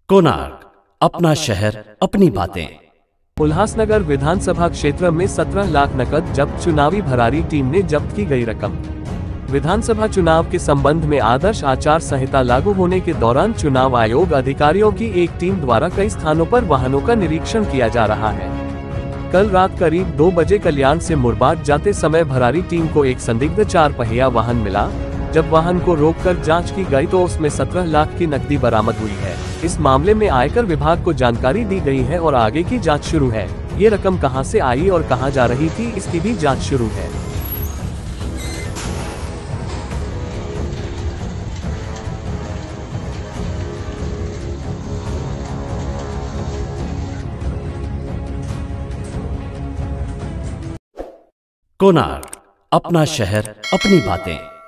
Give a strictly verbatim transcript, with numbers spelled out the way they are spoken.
कोणार्क, अपना शहर अपनी बातें। उल्हासनगर विधानसभा क्षेत्र में सत्रह लाख नकद जब्त, चुनावी भरारी टीम ने जब्त की गई रकम। विधानसभा चुनाव के संबंध में आदर्श आचार संहिता लागू होने के दौरान चुनाव आयोग अधिकारियों की एक टीम द्वारा कई स्थानों पर वाहनों का निरीक्षण किया जा रहा है। कल रात करीब दो बजे कल्याण से मुरबाड जाते समय भरारी टीम को एक संदिग्ध चार पहिया वाहन मिला। जब वाहन को रोककर जांच की गई तो उसमें सत्रह लाख की नकदी बरामद हुई है। इस मामले में आयकर विभाग को जानकारी दी गई है और आगे की जांच शुरू है। ये रकम कहां से आई और कहां जा रही थी, इसकी भी जांच शुरू है। कोणार्क, अपना शहर अपनी बातें।